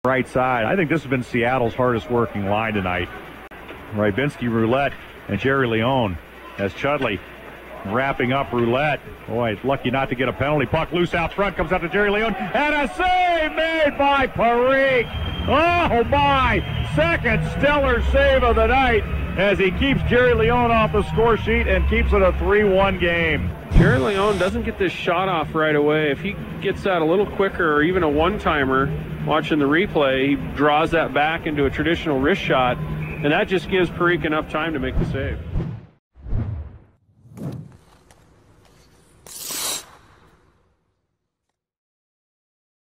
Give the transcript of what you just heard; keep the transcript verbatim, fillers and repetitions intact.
Right side. I think this has been Seattle's hardest working line tonight. Rybinski, Roulette, and Jerry Leone as Chudley wrapping up Roulette. Boy, lucky not to get a penalty. Puck loose out front, comes out to Jerry Leone, and a save made by Parík. Oh my, second stellar save of the night as he keeps Jerry Leone off the score sheet and keeps it a three one game. Jerry Leone doesn't get this shot off right away. If he gets that a little quicker, or even a one-timer, watching the replay, he draws that back into a traditional wrist shot, and that just gives Parík enough time to make the save.